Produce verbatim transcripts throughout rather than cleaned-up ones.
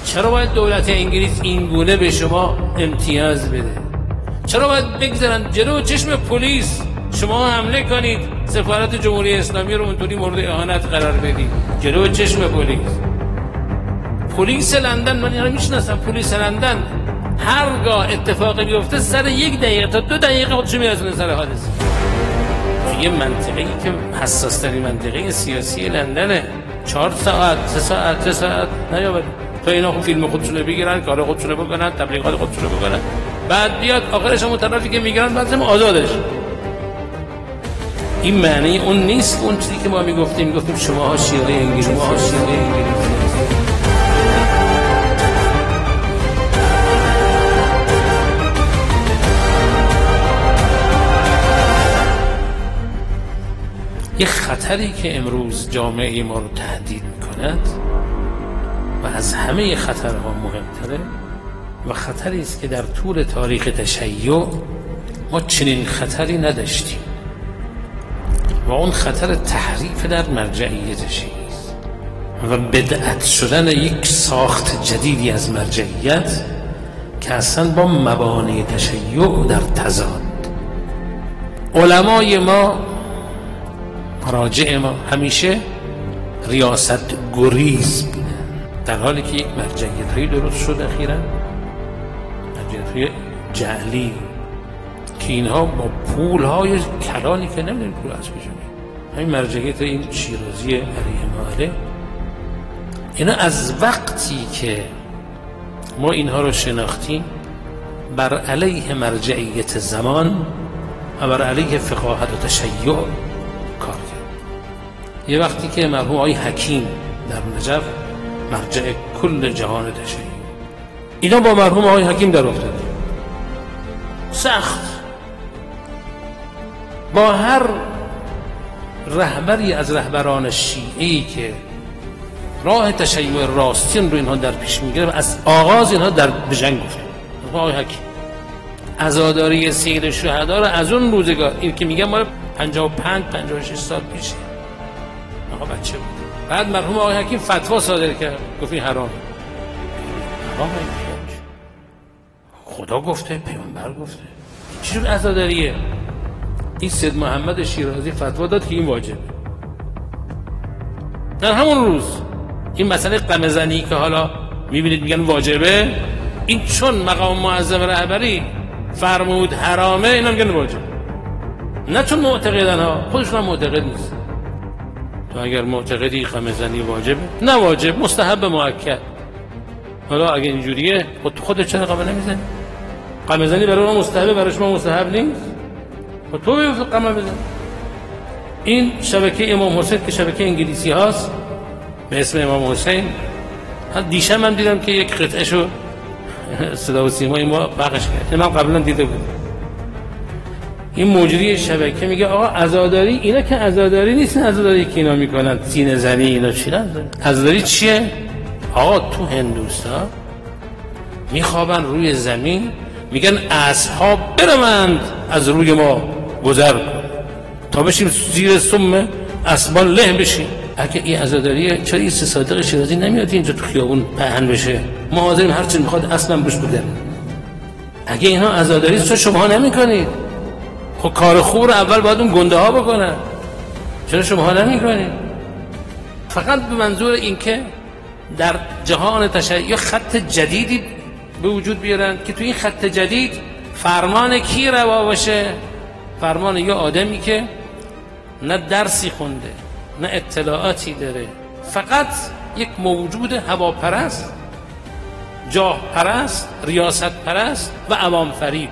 چرا باید دولت انگلیس این گونه به شما امتیاز بده؟ چرا باید بگذارن جلو چشم پلیس شما حمله کنید، سفارت جمهوری اسلامی رو اونطوری مورد اهانت قرار بدید جلو چشم پلیس؟ پلیس لندن، من اینا رو میشناسم، پلیس لندن هرگاه اتفاقی بیفته سر یک دقیقه تا دو دقیقه خودشو میرسونه سر حادثه. یه منطقه‌ای که حساس ترین منطقه سیاسی لندنه، چهار ساعت سه ساعت سه ساعت نیاورد تا اینا خود فیلم خودشونو بگیرن، کار خودشونو بکنن، تبلیغات خودشونو بکنن، بعد بیاد آخرش هم طرفی که میگیرن بعدم آزادش. این معنی اون نیست اون چیزی که ما میگفتیم میگفتیم شماها شیعه انگلیس، شماها شیعه انگلیس. یه خطری که امروز جامعه ما رو تهدید میکند و از همه خطرها مهمتره و خطری است که در طول تاریخ تشیع ما چنین خطری نداشتیم و اون خطر تحریف در مرجعیت شیعی است و بدعت شدن یک ساخت جدیدی از مرجعیت که اصلا با مبانی تشیع در تضاد. علمای ما، مراجع ما همیشه ریاست گریز بودن، در حالی که یک مرجعیت هایی درست شد اخیراً، مرجعیت های جعلی که اینها با پول های کلانی که نمیدونیم پول از کجا میاد. همین مرجعیت این شیرازی علیه ماله، اینا از وقتی که ما اینها رو شناختیم بر علیه مرجعیت زمان و بر علیه فقاهت و تشیع کار کرد. یه وقتی که مرحوم آقای حکیم در نجف مرجع کل جهان تشیع، اینا با مرحوم آقای حکیم در افتاد سخت، با هر رهبری از رهبران شیعی که راه تشیع راستین رو اینها در پیش میگیره و از آغاز اینها در بجنگ گفته. آقای حکیم عزاداری سید شهدا رو از اون روزگار، این که میگم مال پنجاه و پنج پنجاه و شش سال پیشه، آقا بچه بود. بعد مرحوم آقای حکیم فتوا صادر کرد، گفت این حرام. حرام خدا گفته، پیامبر گفته، چی عزاداریه؟ این سید محمد شیرازی فتوا داد که این واجبه. در همون روز این مسئله قمه‌زنی که حالا میبینید میگن واجبه، این چون مقام معظم رهبری فرمود حرامه، اینا میگن واجب، نه چون معتقدن ها، خودشون هم معتقد نیست. تو اگر معتقدی قمه‌زنی واجبه، نه واجب، مستحب مؤکد. حالا اگه اینجوریه خود خودت چرا قمه نمیزنی؟ قمه‌زنی برای ما مستحبه، برای شما مستحب نیست. و تو بیفت قمه بزن. این شبکه امام حسین که شبکه انگلیسی هاست به اسم امام حسین، دیشب من دیدم که یک قطعه شو صدا و سیمای ما بخش کرد، من قبلا دیده بودم. این مجری شبکه میگه آقا عزاداری، اینا که عزاداری نیست، عزاداری که اینا میکنن سینه زنی اینا چی عزاداری؟ عزاداری چیه؟ آقا تو هندوستان میخوابن روی زمین، میگن اصحاب برمند از روی ما گذر کن تا بشیم زیر سم اسبان له بشیم. اگه این عزاداریه چرا این سه صادق شیرازی نمیاد اینجا تو خیابون پهن بشه؟ ما حاضریم هر چی میخواد اصلا بوش بده. اگه اینها عزاداری چرا شما نمیکنید؟ خب کار خوب رو اول باید اون گنده ها بکنن، چرا شما نمیکنید؟ فقط به منظور اینکه در جهان تشیع خط جدیدی به وجود بیارن که تو این خط جدید فرمان کی روا باشه؟ فرمان یه آدمی که نه درسی خونده نه اطلاعاتی داره، فقط یک موجود هواپرست، جاه پرست، ریاست پرست و عوام فریب.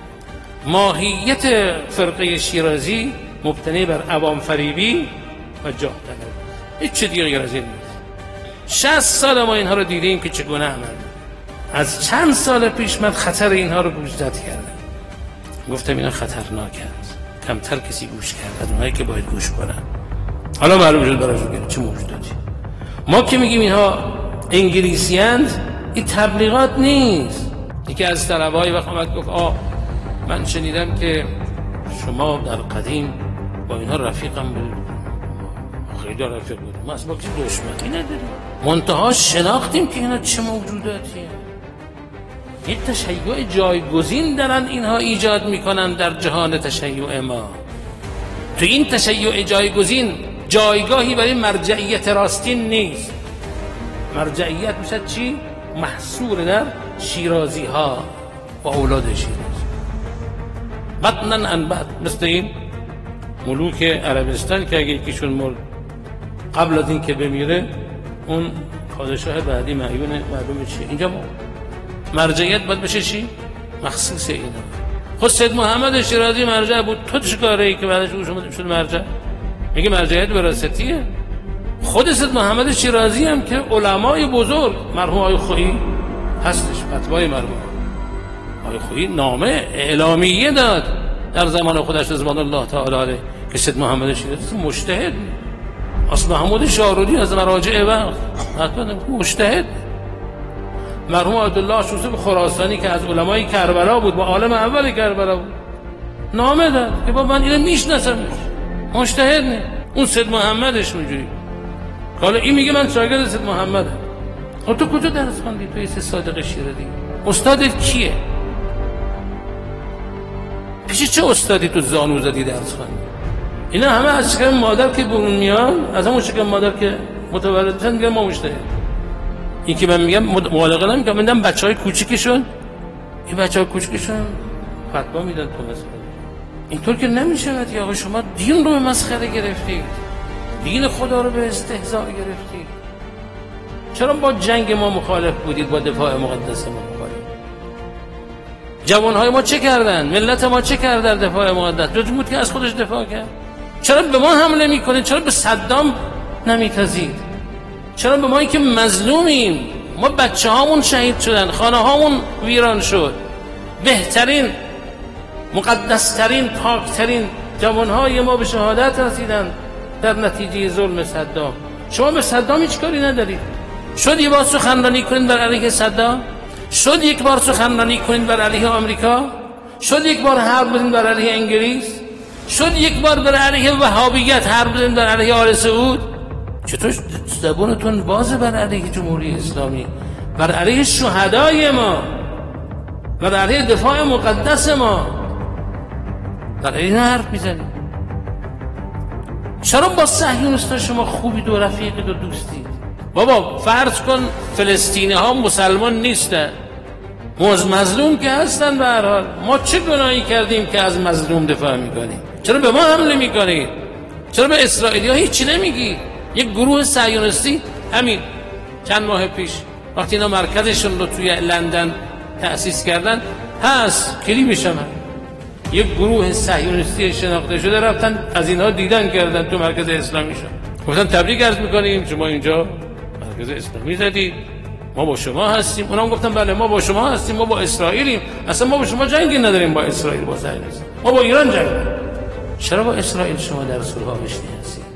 ماهیت فرقه شیرازی مبتنی بر عوام فریبی و جاه طلبی، هیچ چیز دیگه غیر از این نیست. شصت سال ما اینها رو دیدیم که چگونه عمل. از چند سال پیش من خطر اینها رو گوشزد کردم، گفتم اینا خطرناکند، کمتر کسی گوش کرد از اونهایی که باید گوش کنن. حالا معلوم شد براشون چه موجوداتی. ما که میگیم اینها انگلیسی اند، این تبلیغات نیست. یکی از طلبه‌های وقت اومد گفت آه من شنیدم که شما در قدیم با اینها رفیقم بود. عقیده رفیق بودیم، ما اصلا با کسی دشمنی نداریم، منتها شناختیم که اینا چه موجوداتیه. یک تشیع جایگزین دارن اینها ایجاد میکنن در جهان تشیع ما. تو این تشیع جایگزین جایگاهی برای مرجعیت راستین نیست. مرجعیت میشه چی؟ محصور در شیرازی ها و اولاد شیراز، بطنن ان بطن، مثل این ملوک عربستان که اگه یکیشون مرد قبل از این که بمیره اون پادشاه بعدی معیون معلومه چیه. اینجا مرجعیت باید بشه چی؟ مخصوص اینا. خود سید محمد شیرازی مرجع بود، تو چیکاره ای که بعدش او شما شد مرجع؟ میگه مرجعیت وراثتیه. خود سید محمد شیرازی هم که علمای بزرگ مرحوم آقای خویی هستش، فتوای مرحوم آقای خویی نامه اعلامیه داد در زمان خودش رضوان الله تعالی علیه که سید محمد شیرازی مجتهد، اصل محمود شارودی از مراجع وقت مجتهد. مرحوم آیت‌الله اشوصی خراسانی که از علمای کربلا بود، با عالم اول کربلا بود، نامه داد که با من اینو میشناسم، مجتهد نه. اون سید محمدش اونجوری. حالا این میگه من شاگرد سید محمدم. خب تو کجا درس خوندی؟ تو سید صادق شیرازی استادت کیه؟ پیش چه استادی تو زانو زدی درس خوندی؟ اینا همه از شکم مادر که برون میان، از همون شکم مادر که متولد میشن میگن ما مجتهد. این که من میگم مبالغه نمیکنم، میگم بچهای کوچیکشون، این بچهای کوچیکشون فتوا میدن تو مسئله. اینطور که نمیشه که آقا شما دین رو به مسخره گرفتید، دین خدا رو به استهزاء گرفتید. چرا با جنگ ما مخالف بودید، با دفاع مقدس ما مخالف؟ جوانهای ما چه کردن؟ ملت ما چه کرد در دفاع مقدس؟ جز بود که از خودش دفاع کرد. چرا به ما حمله میکنید؟ چرا به صدام نمیتازید؟ چرا به ما که مظلومیم؟ ما بچه هامون شهید شدن، خانه هامون ویران شد، بهترین مقدسترین پاکترین جوانهای ما به شهادت رسیدن در نتیجه ظلم صدام. شما به صدام هیچ کاری ندارید. شد یک بار سخنرانی کنید بر علیه صدام؟ شد یک بار سخنرانی کنید بر علیه آمریکا؟ شد یک بار حرب بزنید بر علیه انگلیس؟ شد یک بار بر علیه وهابیت حرب بزنید بر علیه آل سعود؟ چطور زبونتون بازه بر علیه جمهوری اسلامی، بر علیه شهدای ما، بر علیه دفاع مقدس ما، بر علیه حرف میزنید؟ چرا با صهیونیست‌ها شما خوبی دو رفیق دو دوستید؟ بابا فرض کن فلسطینی ها مسلمان نیستن، مظلوم که هستن، به هر حال ما چه گناهی کردیم که از مظلوم دفاع میکنیم؟ چرا به ما حمله میکنید؟ چرا به اسرائیلی ها هیچی نمیگی؟ یک گروه صهیونیستی همین چند ماه پیش وقتی اینا مرکزشون رو توی لندن تأسیس کردن هست، کلیپش هم یک گروه صهیونیستی شناخته شده رفتن از اینها دیدن کردن تو مرکز اسلامی شد، گفتن تبریک عرض میکنیم شما اینجا مرکز اسلامی زدید، ما با شما هستیم. اونا هم گفتن بله ما با شما هستیم، ما با اسرائیلیم، اصلا ما با شما جنگی نداریم، با اسرائیل با صهیونیست، ما با ایران جنگ. چرا با اسرائیل شما در صلح آمیخته هستید؟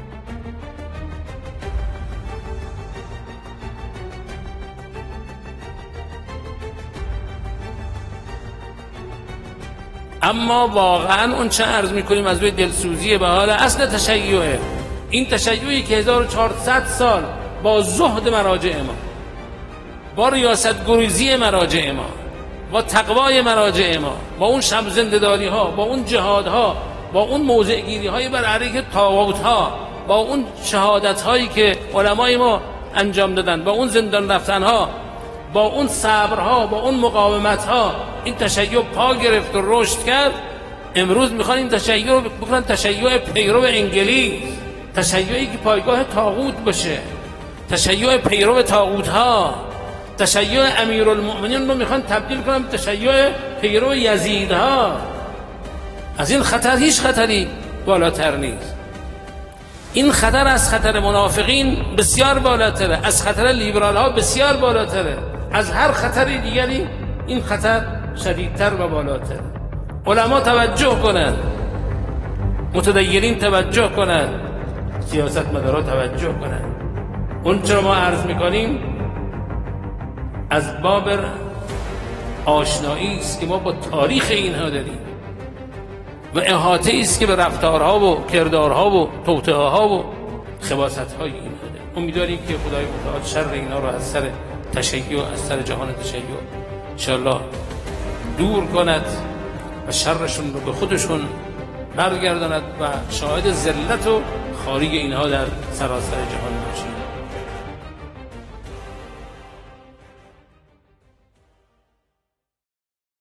اما واقعا اون چه عرض میکنیم از روی دلسوزی به حال اصل تشیعه، این تشیعی که هزار و چهارصد سال با زهد مراجع ما، با ریاست گریزی مراجع ما، با تقوای مراجع ما، با اون شب زنده‌داری ها، با اون جهاد ها، با اون موضع گیری های بر علیه طاغوت ها، با اون شهادت هایی که علمای ما انجام دادن، با اون زندان رفتن ها، با اون صبرها، با اون مقاومت ها، این تشیع پا گرفت و رشد کرد. امروز میخوان این تشیع رو بکنن تشیع پیرو انگلیس، تشیعی که پایگاه طاغوت باشه، تشیع پیرو طاغوت ها، تشیع امیرالمؤمنین رو میخوان تبدیل کنن تشیع پیرو یزید ها. از این خطر هیچ خطری بالاتر نیست. این خطر از خطر منافقین بسیار بالاتره، از خطر لیبرال ها بسیار بالاتره، از هر خطر دیگری این خطر شدیدتر و بالاتره. علما توجه کنند، متدینین توجه کنند، سیاستمدارا توجه کنند. اون چرا ما عرض میکنیم از باب آشنایی است که ما با تاریخ اینها داریم و احاطه است که به رفتارها و کردارها و توطئه‌ها و خباثت های این بوده. امیدواریم که خدای متعال شر اینا رو از سر تشیع از سر جهان تشیع انشاءالله دور کند و شرشون رو به خودشون برگرداند و شاهد ذلت و خاری اینها در سراسر جهان باشیم.